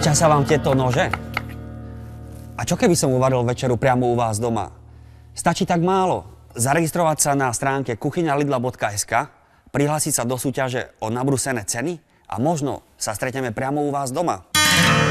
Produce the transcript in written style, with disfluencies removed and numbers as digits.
Páčia sa vám tieto nože? A čo keby som uvaril večeru priamo u vás doma? Stačí tak málo. Zaregistrovať sa na stránke kuchyňalidla.sk, prihlásiť sa do súťaže o nabrúsené ceny a možno sa stretneme priamo u vás doma.